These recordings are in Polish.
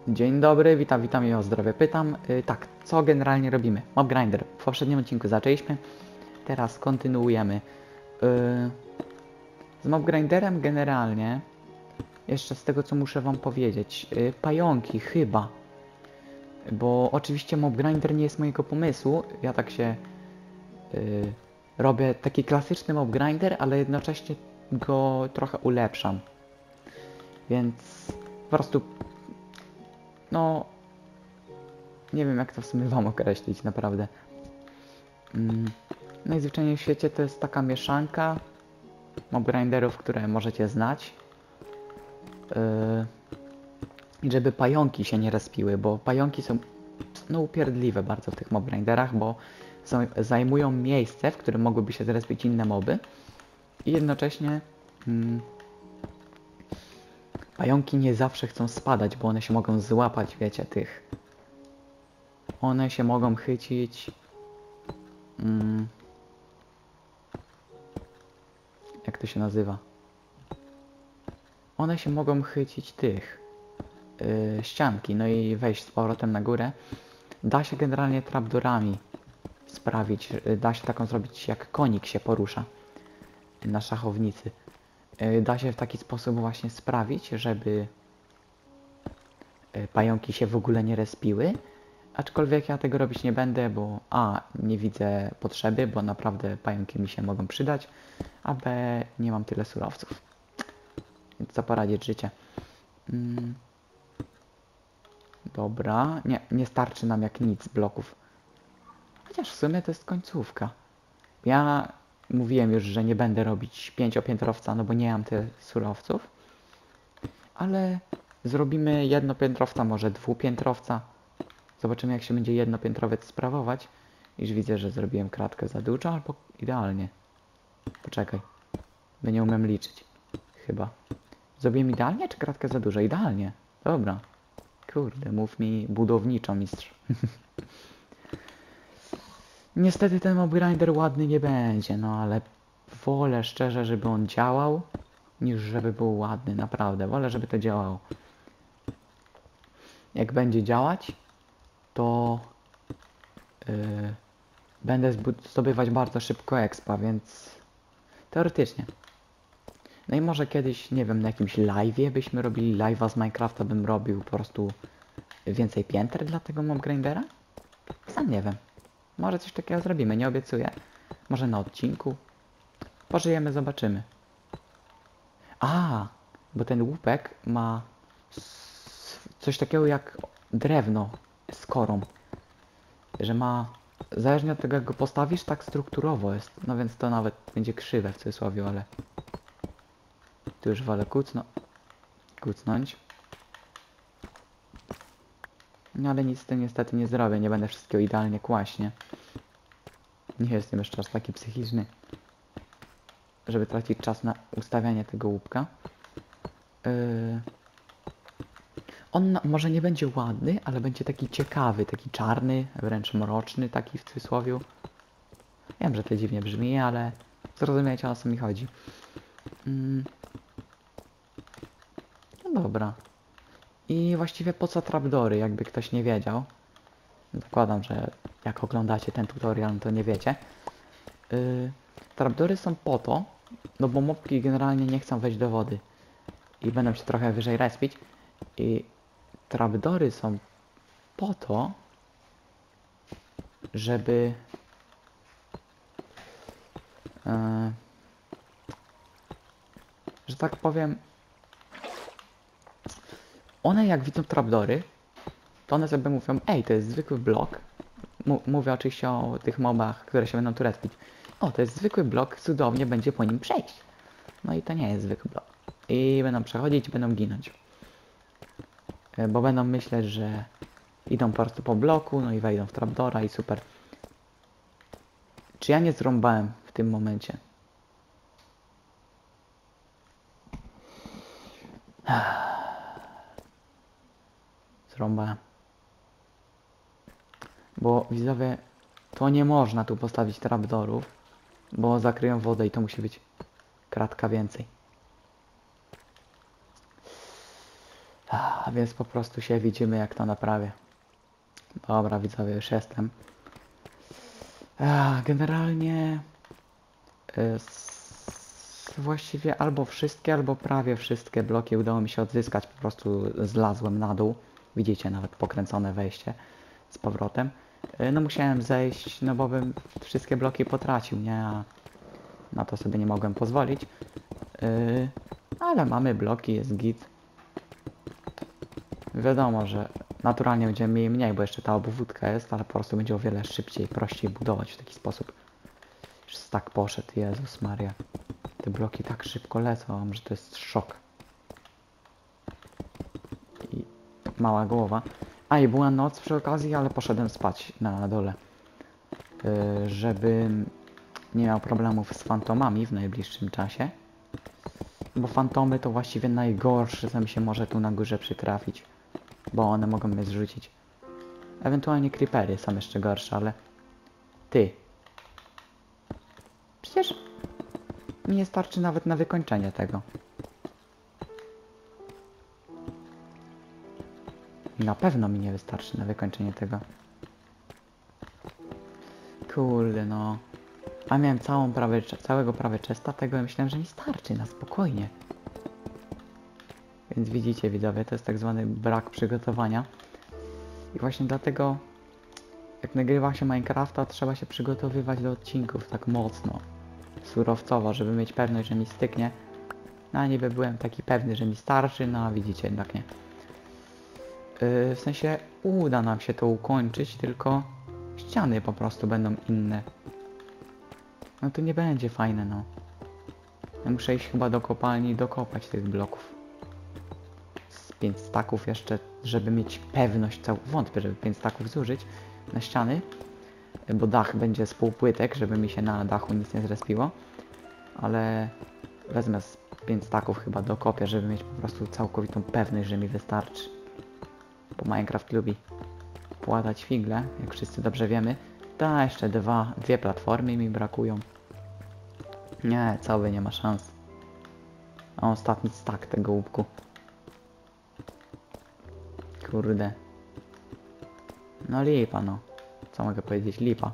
Dzień dobry, witam i o zdrowie pytam. Tak, co generalnie robimy? Mob Grinder. W poprzednim odcinku zaczęliśmy, teraz kontynuujemy. Z Mob Grinderem generalnie, jeszcze z tego co muszę wam powiedzieć, pająki chyba. Bo oczywiście Mob Grinder nie jest mojego pomysłu, ja tak się robię taki klasyczny Mob Grinder, ale jednocześnie go trochę ulepszam. Więc po prostu no, nie wiem jak to w sumie wam określić, naprawdę. Najzwyczajniej w świecie to jest taka mieszanka mob grinderów, które możecie znać. I żeby pająki się nie respiły, bo pająki są no, upierdliwe bardzo w tych mob grinderach, bo zajmują miejsce, w którym mogłyby się zrespić inne moby. I jednocześnie pająki nie zawsze chcą spadać, bo one się mogą złapać, wiecie, tych. One się mogą chycić. Jak to się nazywa? One się mogą chycić tych ścianki, no i wejść z powrotem na górę. Da się generalnie trapdoorami sprawić, da się taką zrobić, jak konik się porusza na szachownicy. Da się w taki sposób właśnie sprawić, żeby pająki się w ogóle nie respiły. Aczkolwiek ja tego robić nie będę, bo a, nie widzę potrzeby, bo naprawdę pająki mi się mogą przydać, a b, nie mam tyle surowców. Więc co poradzić, życie. Dobra, nie starczy nam jak nic bloków. Chociaż w sumie to jest końcówka. Ja mówiłem już, że nie będę robić 5-piętrowca, no bo nie mam tyle surowców. Ale zrobimy jednopiętrowca, może dwupiętrowca. Zobaczymy jak się będzie jednopiętrowiec sprawować. Już widzę, że zrobiłem kratkę za dużo albo idealnie. Poczekaj. Bo nie umiem liczyć. Chyba. Zrobiłem idealnie czy kratkę za dużo? Idealnie. Dobra. Kurde, mów mi budowniczo, mistrz. Niestety ten mob grinder ładny nie będzie, no ale wolę szczerze, żeby on działał, niż żeby był ładny, naprawdę. Wolę, żeby to działało. Jak będzie działać, to będę zdobywać bardzo szybko expa, więc teoretycznie. No i może kiedyś, nie wiem, na jakimś live'ie byśmy robili live'a z Minecrafta, bym robił po prostu więcej pięter dla tego mob grindera? Sam nie wiem. Może coś takiego zrobimy, nie obiecuję. Może na odcinku. Pożyjemy, zobaczymy. A, bo ten łupek ma coś takiego jak drewno z korą. Że ma, zależnie od tego jak go postawisz, tak strukturowo jest. No więc to nawet będzie krzywe w cudzysłowie, ale tu już wolę kucnąć. No ale nic z tym niestety nie zrobię, nie będę wszystkiego idealnie kłaść, nie? Nie jestem jeszcze aż taki psychiczny, żeby tracić czas na ustawianie tego łupka. On może nie będzie ładny, ale będzie taki ciekawy, taki czarny, wręcz mroczny, taki w cudzysłowie. Wiem, że to dziwnie brzmi, ale zrozumiecie o co mi chodzi. No dobra. I właściwie po co trapdoory, jakby ktoś nie wiedział. Zakładam, że jak oglądacie ten tutorial, to nie wiecie. Trapdoory są po to, no bo mobki generalnie nie chcą wejść do wody. I będą się trochę wyżej respić. I trapdoory są po to, żeby że tak powiem, one jak widzą trapdoory, to one sobie mówią, ej, to jest zwykły blok. Mówię oczywiście o tych mobach, które się będą tu respić. O, to jest zwykły blok, cudownie będzie po nim przejść. No i to nie jest zwykły blok. I będą przechodzić i będą ginąć. Bo będą myśleć, że idą po prostu po bloku, no i wejdą w trapdoora i super. Czy ja nie zrąbałem w tym momencie? Zrąbałem. Bo widzowie, to nie można tu postawić trapdoorów, bo zakryją wodę i to musi być kratka więcej. A więc po prostu się widzimy, jak to naprawię. Dobra, widzowie, już jestem. Generalnie właściwie albo wszystkie, albo prawie wszystkie bloki udało mi się odzyskać. Po prostu zlazłem na dół. Widzicie, nawet pokręcone wejście z powrotem. No musiałem zejść, no bo bym wszystkie bloki potracił, nie? A na to sobie nie mogłem pozwolić. Ale mamy bloki, jest git. Wiadomo, że naturalnie będziemy mieli mniej, bo jeszcze ta obwódka jest, ale po prostu będzie o wiele szybciej, prościej budować w taki sposób. Już tak poszedł, Jezus Maria. Te bloki tak szybko lecą, że to jest szok. I mała głowa. A i była noc przy okazji, ale poszedłem spać na dole. Żebym nie miał problemów z fantomami w najbliższym czasie. Bo fantomy to właściwie najgorsze, co mi się może tu na górze przytrafić. Bo one mogą mnie zrzucić. Ewentualnie creepery są jeszcze gorsze, ale... Ty. Przecież mi nie starczy nawet na wykończenie tego. Na pewno mi nie wystarczy na wykończenie tego. Kurde no. A miałem całego prawie chesta tego i myślałem, że mi starczy na spokojnie. Więc widzicie, widzowie, to jest tak zwany brak przygotowania. I właśnie dlatego, jak nagrywa się Minecrafta, trzeba się przygotowywać do odcinków tak mocno. Surowcowo, żeby mieć pewność, że mi styknie. No a niby byłem taki pewny, że mi starczy, no a widzicie, jednak nie. W sensie uda nam się to ukończyć, tylko ściany po prostu będą inne. No to nie będzie fajne, no. Ja muszę iść chyba do kopalni i dokopać tych bloków. Z 5 staków jeszcze, żeby mieć pewność, wątpię, żeby 5 staków zużyć na ściany. Bo dach będzie z półpłytek, żeby mi się na dachu nic nie zrespiło. Ale wezmę z 5 staków chyba dokopię, żeby mieć po prostu całkowitą pewność, że mi wystarczy. Bo Minecraft lubi płatać figle, jak wszyscy dobrze wiemy. Da, jeszcze dwie platformy mi brakują. Nie, cały nie ma szans. A ostatni stack tego łupku. Kurde. No lipa, no. Co mogę powiedzieć? Lipa.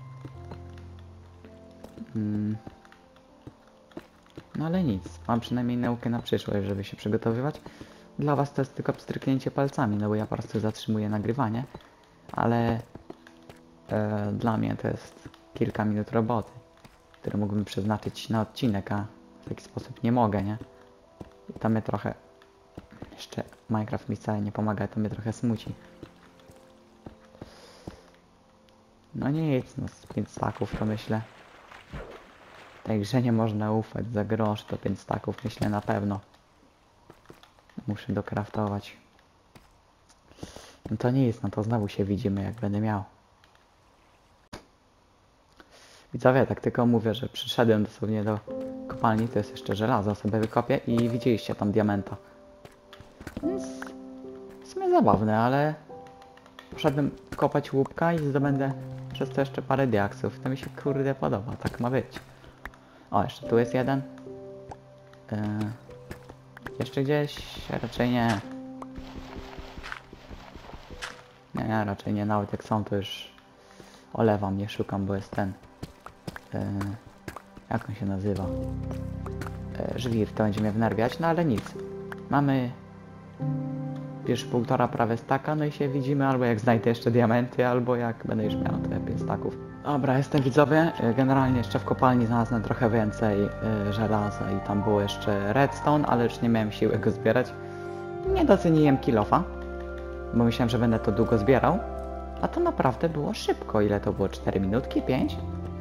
No ale nic. Mam przynajmniej naukę na przyszłość, żeby się przygotowywać. Dla was to jest tylko pstryknięcie palcami, no bo ja po prostu zatrzymuję nagrywanie. Ale dla mnie to jest kilka minut roboty, które mógłbym przeznaczyć na odcinek, a w taki sposób nie mogę, nie? I to mnie trochę... Jeszcze Minecraft mi wcale nie pomaga, to mnie trochę smuci. No nic, no z 5 staków to myślę. Tej grze nie można ufać, za grosz to 5 staków myślę na pewno. Muszę dokraftować. No to nic, no to znowu się widzimy, jak będę miał. Widzowie, tak tylko mówię, że przyszedłem dosłownie do kopalni, to jest jeszcze żelazo, sobie wykopię i widzieliście tam diamenta. Więc w sumie zabawne, ale poszedłem kopać łupka i zdobędę przez to jeszcze parę diaksów. To mi się kurde podoba, tak ma być. O, jeszcze tu jest jeden. Jeszcze gdzieś? Raczej nie. Nie, raczej nie. Nawet jak są, to już olewam, nie szukam, bo jest ten... jak on się nazywa? Żwir, to będzie mnie wnerwiać, no ale nic. Mamy już 1,5 prawie staka, no i się widzimy albo jak znajdę jeszcze diamenty, albo jak będę już miał te 5 staków. Dobra, jestem widzowie. Generalnie jeszcze w kopalni znalazłem trochę więcej żelaza i tam było jeszcze redstone, ale już nie miałem siły go zbierać. Nie doceniłem kilofa, bo myślałem, że będę to długo zbierał. A to naprawdę było szybko. Ile to było? 4 minutki? 5?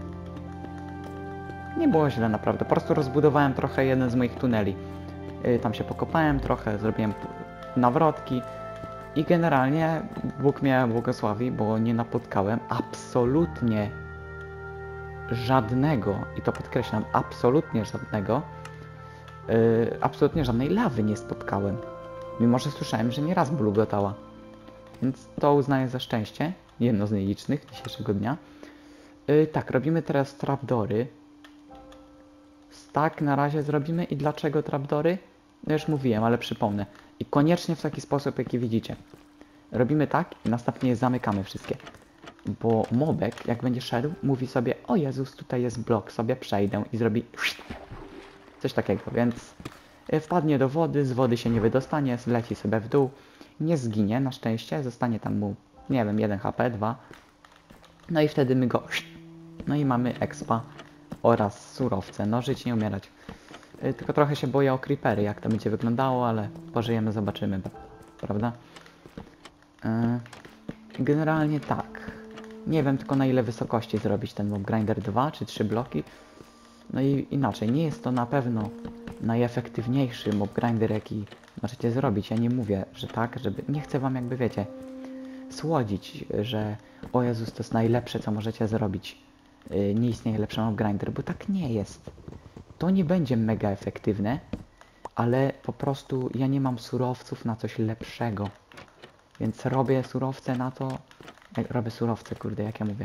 Nie było źle naprawdę. Po prostu rozbudowałem trochę jeden z moich tuneli. Tam się pokopałem trochę, zrobiłem nawrotki. I generalnie Bóg mnie błogosławi, bo nie napotkałem absolutnie żadnego, i to podkreślam, absolutnie żadnego, absolutnie żadnej lawy nie spotkałem. Mimo że słyszałem, że nieraz bulgotała. Więc to uznaję za szczęście, jedno z nielicznych dzisiejszego dnia. Tak, robimy teraz trapdory. Tak na razie zrobimy i dlaczego trapdory? No już mówiłem, ale przypomnę. I koniecznie w taki sposób, jaki widzicie. Robimy tak i następnie je zamykamy wszystkie. Bo mobek, jak będzie szedł, mówi sobie: o Jezus, tutaj jest blok, sobie przejdę i zrobi coś takiego, więc wpadnie do wody, z wody się nie wydostanie, zleci sobie w dół, nie zginie na szczęście, zostanie tam mu, nie wiem, 1 HP, 2. No i wtedy my go... No i mamy expa oraz surowce. No żyć, nie umierać. Tylko trochę się boję o creepery, jak to będzie wyglądało, ale pożyjemy, zobaczymy, prawda? Generalnie tak. Nie wiem tylko na ile wysokości zrobić ten mob grinder, 2 czy 3 bloki. No i inaczej, nie jest to na pewno najefektywniejszy mob grinder, jaki możecie zrobić. Ja nie mówię, że tak, żeby... Nie chcę wam, jakby wiecie, słodzić, że o Jezus, to jest najlepsze, co możecie zrobić. Nie istnieje lepszy mob grinder, bo tak nie jest. To nie będzie mega efektywne, ale po prostu ja nie mam surowców na coś lepszego. Więc robię surowce na to... Robię surowce, kurde, jak ja mówię.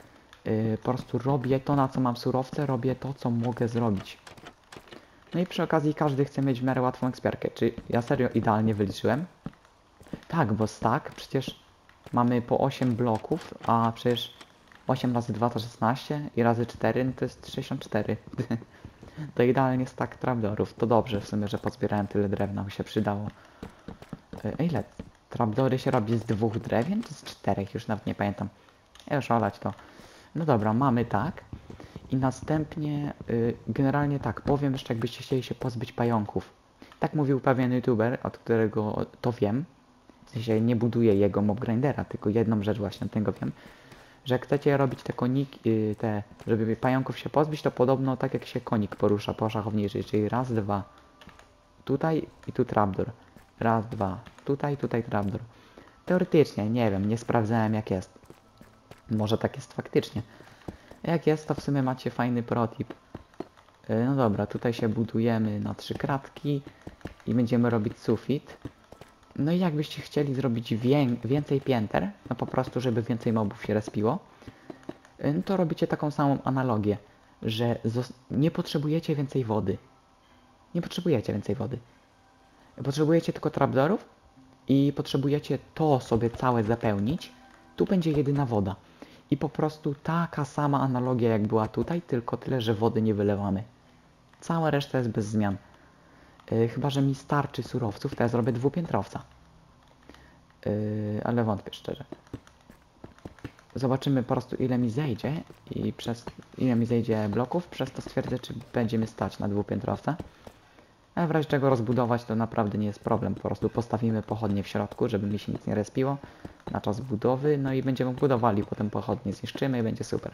Po prostu robię to, na co mam surowce, robię to, co mogę zrobić. No i przy okazji każdy chce mieć w miarę łatwą ekspiarkę. Czy ja serio idealnie wyliczyłem? Tak, bo stack przecież mamy po 8 bloków, a przecież 8 razy 2 to 16 i razy 4 no to jest 64. To idealnie stack trapdoorów. To dobrze w sumie, że pozbierałem tyle drewna, by się przydało. Ile? Trapdoory się robi z 2 drewien czy z 4? Już nawet nie pamiętam. Ja już olać to. No dobra, mamy tak. I następnie, generalnie tak, powiem jeszcze, jakbyście chcieli się pozbyć pająków. Tak mówił pewien youtuber, od którego to wiem. W sensie nie buduję jego mob grindera, tylko jedną rzecz właśnie, od tego wiem. Że jak chcecie robić te koniki, żeby pająków się pozbyć, to podobno tak jak się konik porusza po szachowniczej, czyli raz, dwa, tutaj i tu trapdoor. Raz, dwa, tutaj, tutaj trapdoor. Teoretycznie, nie wiem, nie sprawdzałem jak jest. Może tak jest faktycznie. Jak jest, to w sumie macie fajny protip. No dobra, tutaj się budujemy na 3 kratki i będziemy robić sufit. No i jakbyście chcieli zrobić więcej pięter, no po prostu, żeby więcej mobów się respiło, no to robicie taką samą analogię, że nie potrzebujecie więcej wody. Nie potrzebujecie więcej wody. Potrzebujecie tylko trapdoorów i potrzebujecie to sobie całe zapełnić. Tu będzie jedyna woda. I po prostu taka sama analogia jak była tutaj, tylko tyle, że wody nie wylewamy. Cała reszta jest bez zmian. Chyba że mi starczy surowców, to ja zrobię dwupiętrowca. Ale wątpię szczerze. Zobaczymy po prostu ile mi zejdzie i ile mi zejdzie bloków, przez to stwierdzę, czy będziemy stać na dwupiętrowca. A w razie czego rozbudować to naprawdę nie jest problem. Po prostu postawimy pochodnie w środku, żeby mi się nic nie respiło na czas budowy, no i będziemy budowali, potem pochodnie zniszczymy i będzie super.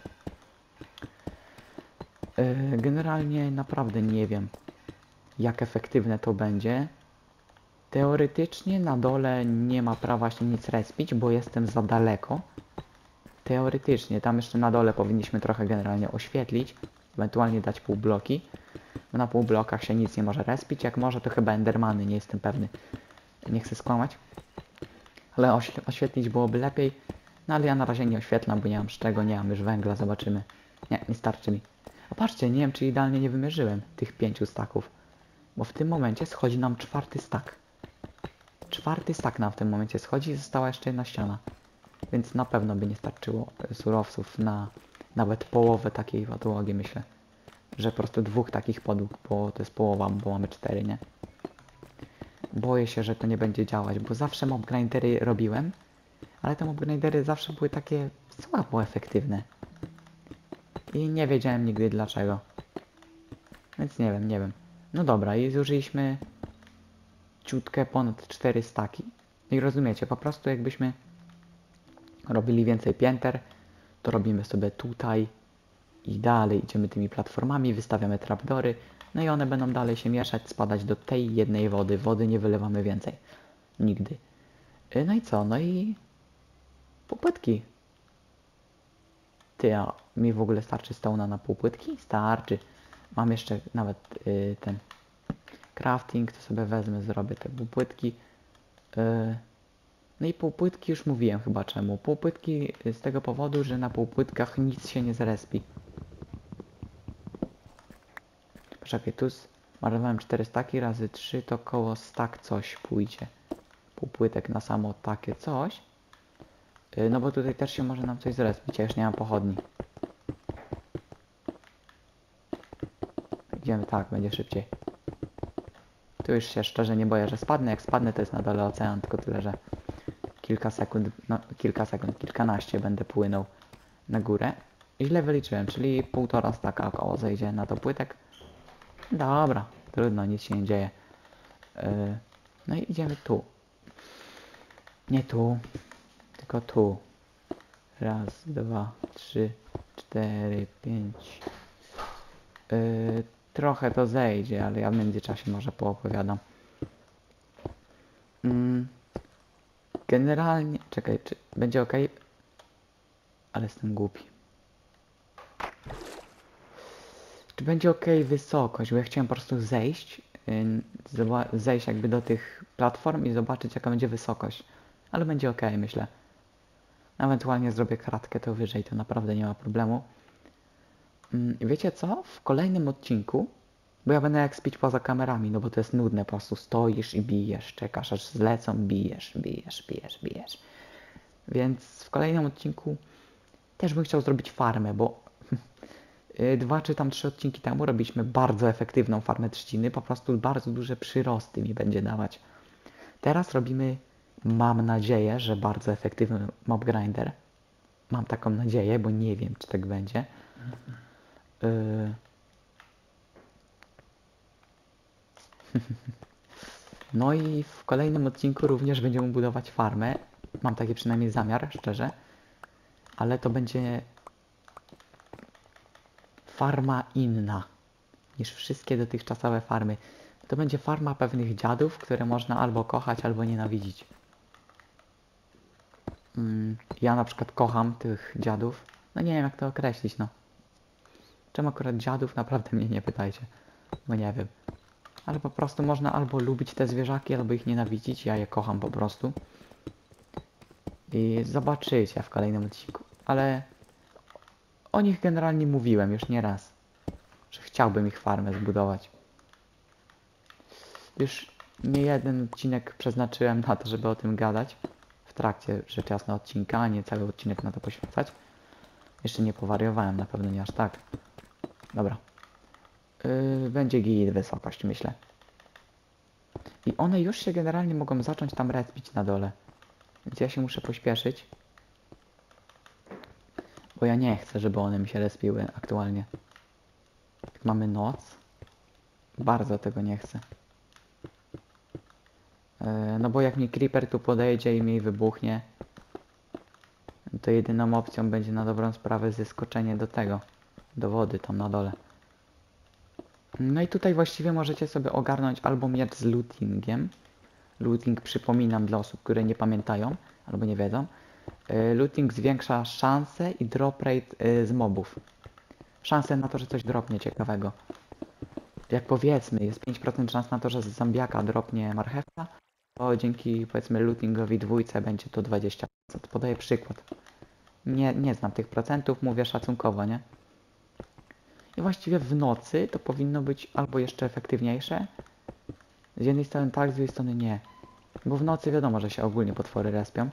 Generalnie naprawdę nie wiem, jak efektywne to będzie. Teoretycznie na dole nie ma prawa się nic respić, bo jestem za daleko. Teoretycznie, tam jeszcze na dole powinniśmy trochę generalnie oświetlić, ewentualnie dać półbloki. Bo na półblokach się nic nie może respić, jak może to chyba endermany, nie jestem pewny. Nie chcę skłamać. Ale oświetlić byłoby lepiej. No ale ja na razie nie oświetlam, bo nie mam z czego, nie mam już węgla, zobaczymy. Nie starczy mi. A patrzcie, nie wiem czy idealnie nie wymierzyłem tych 5 staków. Bo w tym momencie schodzi nam 4 stack. 4 stack nam w tym momencie schodzi i została jeszcze jedna ściana. Więc na pewno by nie starczyło surowców na nawet połowę takiej podłogi, myślę. Że po prostu 2 takich podłóg, bo to jest połowa, bo mamy 4, nie? Boję się, że to nie będzie działać, bo zawsze mob grindery robiłem, ale te mob grindery zawsze były takie słabo efektywne. I nie wiedziałem nigdy dlaczego. Więc nie wiem. No dobra, i zużyliśmy ciutkę ponad 4 staki. I rozumiecie, po prostu jakbyśmy robili więcej pięter, to robimy sobie tutaj i dalej idziemy tymi platformami, wystawiamy trapdory, no i one będą dalej się mieszać, spadać do tej jednej wody. Wody nie wylewamy więcej. Nigdy. No i co? No i półpłytki. Ty, a mi w ogóle starczy stone'a na półpłytki? Starczy. Mam jeszcze nawet ten crafting, to sobie wezmę, zrobię te półpłytki. No i półpłytki już mówiłem chyba czemu. Półpłytki z tego powodu, że na półpłytkach nic się nie zrespi. Poczekaj, tu Marnowałem 4 staki razy 3 to koło stak coś pójdzie. Pół płytek na samo takie coś. No bo tutaj też się może nam coś zrespić, ja już nie mam pochodni. Idziemy tak, będzie szybciej. Tu już się szczerze nie boję, że spadnę. Jak spadnę, to jest na dole ocean, tylko tyle, że kilka sekund, kilkanaście będę płynął na górę. Źle wyliczyłem, czyli 1,5 staka około zejdzie na to płytek. Dobra, trudno, nic się nie dzieje. No i idziemy tu. Nie tu, tylko tu. Raz, dwa, trzy, 4, 5. Trochę to zejdzie, ale ja w międzyczasie może poopowiadam. Generalnie... Czekaj, czy będzie ok? Ale jestem głupi. Czy będzie ok wysokość? Bo ja chciałem po prostu zejść. Zejść jakby do tych platform i zobaczyć jaka będzie wysokość. Ale będzie ok, myślę. Ewentualnie zrobię kratkę to wyżej, to naprawdę nie ma problemu. Wiecie co? W kolejnym odcinku, bo ja będę jak spić poza kamerami, no bo to jest nudne, po prostu stoisz i bijesz, czekasz aż zlecą, bijesz. Więc w kolejnym odcinku też bym chciał zrobić farmę, bo 2 czy tam 3 odcinki temu robiliśmy bardzo efektywną farmę trzciny, po prostu bardzo duże przyrosty mi będzie dawać. Teraz robimy, mam nadzieję, że bardzo efektywny mob grinder. Mam taką nadzieję, bo nie wiem, czy tak będzie. No i w kolejnym odcinku również będziemy budować farmę. Mam taki przynajmniej zamiar, szczerze. Ale to będzie farma inna niż wszystkie dotychczasowe farmy. To będzie farma pewnych dziadów, które można albo kochać, albo nienawidzić. Ja na przykład kocham tych dziadów. No nie wiem jak to określić, no. Czemu akurat dziadów? Naprawdę mnie nie pytajcie. Bo nie wiem. Ale po prostu można albo lubić te zwierzaki, albo ich nienawidzić. Ja je kocham po prostu. I zobaczycie w kolejnym odcinku. Ale o nich generalnie mówiłem już nie raz. Że chciałbym ich farmę zbudować. Już nie jeden odcinek przeznaczyłem na to, żeby o tym gadać. W trakcie rzecz jasna odcinka, a nie cały odcinek na to poświęcać. Jeszcze nie powariowałem, na pewno nie aż tak. Dobra. Będzie git wysokość, myślę. I one już się generalnie mogą zacząć tam respić na dole. Więc ja się muszę pośpieszyć. Bo ja nie chcę, żeby one mi się respiły aktualnie. Jak mamy noc. Bardzo tego nie chcę. No bo jak mi creeper tu podejdzie i mi wybuchnie, to jedyną opcją będzie na dobrą sprawę zeskoczenie do tego. Do wody tam na dole. No i tutaj właściwie możecie sobie ogarnąć albo miecz z lootingiem. Looting, przypominam dla osób, które nie pamiętają albo nie wiedzą. Looting zwiększa szanse i drop rate z mobów. Szanse na to, że coś dropnie ciekawego. Jak powiedzmy jest 5% szans na to, że z zombiaka dropnie marchewka, to dzięki powiedzmy lootingowi dwójce będzie to 20%. Podaję przykład. Nie znam tych procentów, mówię szacunkowo, nie? I właściwie w nocy to powinno być albo jeszcze efektywniejsze. Z jednej strony tak, z drugiej strony nie. Bo w nocy wiadomo, że się ogólnie potwory respią.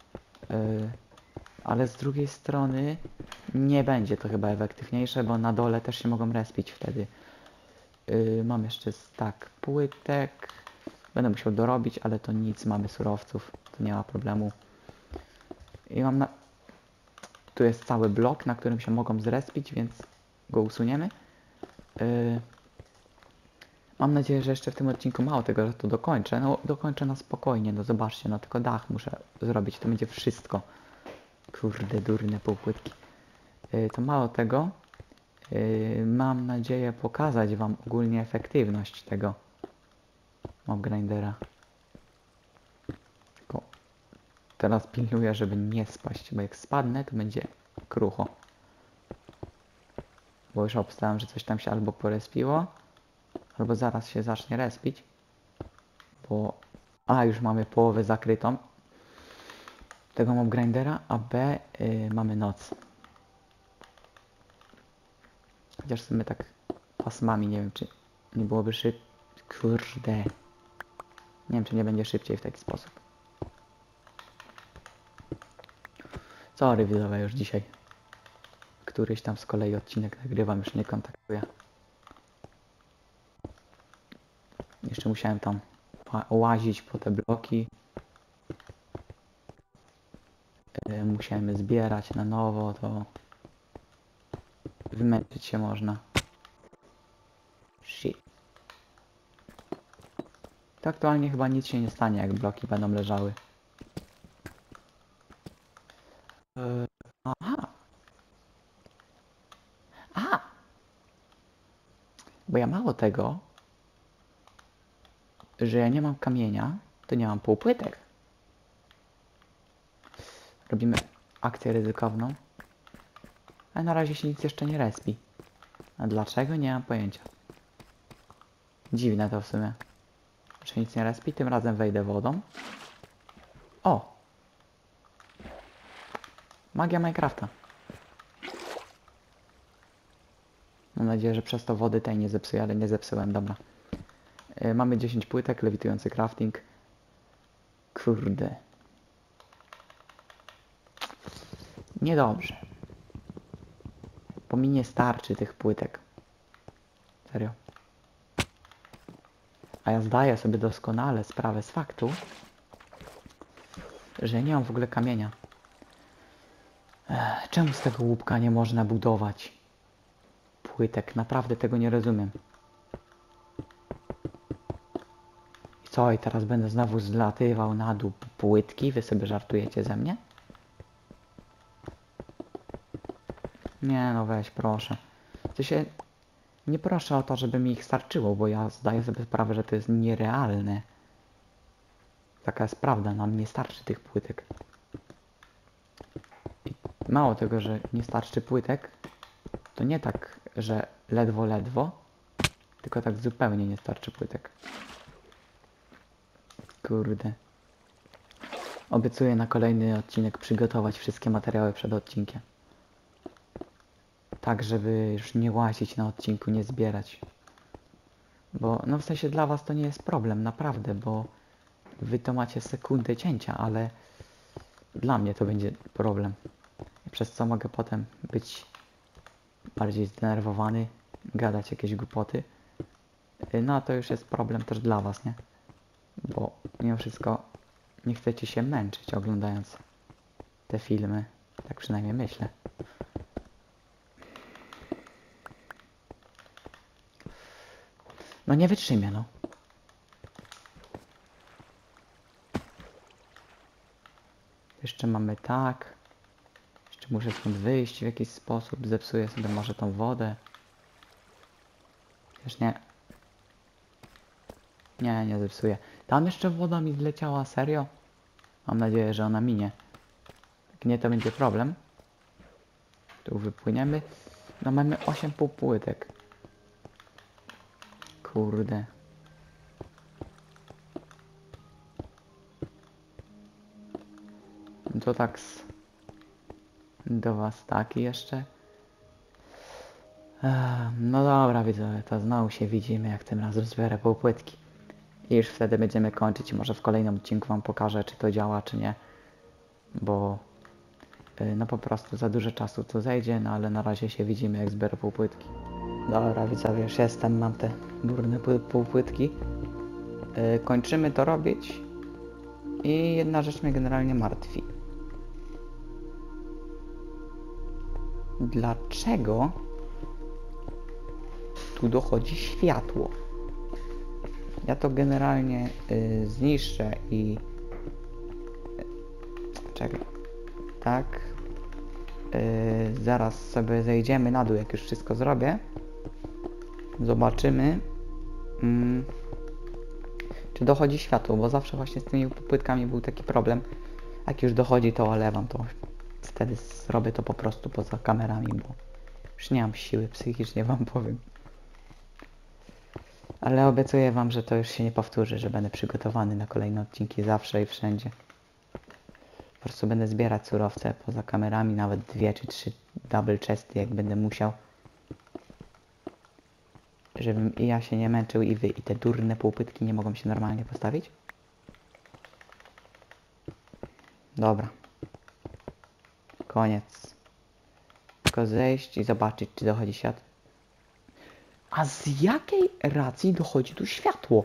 Ale z drugiej strony nie będzie to chyba efektywniejsze, bo na dole też się mogą respić wtedy. Mam jeszcze stack płytek. Będę musiał dorobić, ale to nic, mamy surowców. To nie ma problemu. I mam tu jest cały blok, na którym się mogą zrespić, więc go usuniemy. Mam nadzieję, że jeszcze w tym odcinku mało tego, że to dokończę. No dokończę na spokojnie, no zobaczcie, no tylko dach muszę zrobić, to będzie wszystko. Kurde, durne półpłytki. To mało tego. Mam nadzieję pokazać wam ogólnie efektywność tego mob grindera. Tylko teraz pilnuję, żeby nie spaść, bo jak spadnę, to będzie krucho. Bo już obstałem, że coś tam się albo porespiło, albo zaraz się zacznie respić. Bo A, już mamy połowę zakrytą tego mob grindera, a B, mamy noc. Chociaż w sumie tak pasmami, nie wiem czy Nie byłoby Kurde. Nie wiem, czy nie będzie szybciej w taki sposób. Sorry, widzowie, już dzisiaj. Któryś tam z kolei odcinek nagrywam, już nie kontaktuję. Jeszcze musiałem tam łazić po te bloki. Musiałem zbierać na nowo, to wymęczyć się można. Shit. To aktualnie chyba nic się nie stanie, jak bloki będą leżały. Aha. Aha. Bo ja mało tego, że ja nie mam kamienia, to nie mam półpłytek. Robimy akcję ryzykowną. Ale na razie się nic jeszcze nie respi. A dlaczego? Nie mam pojęcia. Dziwne to w sumie. Że nic nie respi, tym razem wejdę wodą. O! Magia Minecrafta. Mam nadzieję, że przez to wody tej nie zepsuję, ale nie zepsułem, dobra. Mamy 10 płytek, lewitujący crafting. Kurde. Niedobrze. Bo mi nie starczy tych płytek. Serio. A ja zdaję sobie doskonale sprawę z faktu, że nie mam w ogóle kamienia. Czemu z tego łupka nie można budować płytek? Naprawdę tego nie rozumiem. I co? I teraz będę znowu zlatywał na dół płytki? Wy sobie żartujecie ze mnie? Nie no weź, proszę. To się... Nie proszę o to, żeby mi ich starczyło, bo ja zdaję sobie sprawę, że to jest nierealne. Taka jest prawda, nam nie starczy tych płytek. I mało tego, że nie starczy płytek, to nie tak, że ledwo, tylko tak zupełnie nie starczy płytek. Kurde. Obiecuję na kolejny odcinek przygotować wszystkie materiały przed odcinkiem. Tak, żeby już nie łazić na odcinku, nie zbierać. Bo, no w sensie dla was to nie jest problem, naprawdę, bo wy to macie sekundę cięcia, ale dla mnie to będzie problem. Przez co mogę potem być bardziej zdenerwowany, gadać jakieś głupoty. No a to już jest problem też dla was, nie? Bo mimo wszystko nie chcecie się męczyć oglądając te filmy. Tak przynajmniej myślę. No nie wytrzymię, no. Jeszcze mamy tak. Jeszcze muszę stąd wyjść w jakiś sposób. Zepsuję sobie może tą wodę. Też nie. Nie, nie zepsuję. Tam jeszcze woda mi zleciała, serio? Mam nadzieję, że ona minie. Jak nie, to będzie problem. Tu wypłyniemy. No mamy 8 półpłytek. Kurde. To tak do was taki jeszcze. No dobra, widzowie, to znowu się widzimy, jak tym razem zbiorę półpłytki. I już wtedy będziemy kończyć. Może w kolejnym odcinku wam pokażę, czy to działa, czy nie. Bo no po prostu za dużo czasu to zejdzie, no ale na razie się widzimy, jak zbiorę półpłytki. Dobra, widzowie, już jestem, mam te durne półpłytki. Kończymy to robić. I jedna rzecz mnie generalnie martwi. Dlaczego tu dochodzi światło? Ja to generalnie zniszczę i... Czekaj. Tak. Zaraz sobie zejdziemy na dół, jak już wszystko zrobię. Zobaczymy, czy dochodzi światło, bo zawsze właśnie z tymi płytkami był taki problem. Jak już dochodzi, to olewam to. Wtedy zrobię to po prostu poza kamerami, bo już nie mam siły psychicznie, wam powiem. Ale obiecuję wam, że to już się nie powtórzy, że będę przygotowany na kolejne odcinki zawsze i wszędzie. Po prostu będę zbierać surowce poza kamerami, nawet 2 czy 3 double chesty, jak będę musiał. Żebym i ja się nie męczył i wy i te durne półpytki nie mogą się normalnie postawić? Dobra. Koniec. Tylko zejść i zobaczyć, czy dochodzi światło. A z jakiej racji dochodzi tu światło?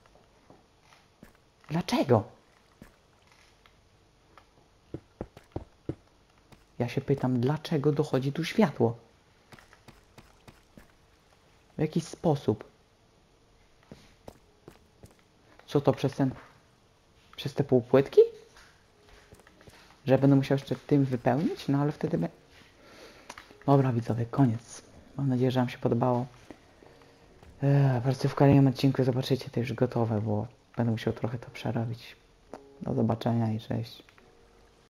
Dlaczego? Ja się pytam, dlaczego dochodzi tu światło? W jaki sposób? Co to przez ten... Przez te półpłytki? Że będę musiał jeszcze tym wypełnić? No ale wtedy... Dobra widzowie, koniec. Mam nadzieję, że wam się podobało. Po prostu w kolejnym odcinku zobaczycie to już gotowe, bo będę musiał trochę to przerobić. Do zobaczenia i cześć.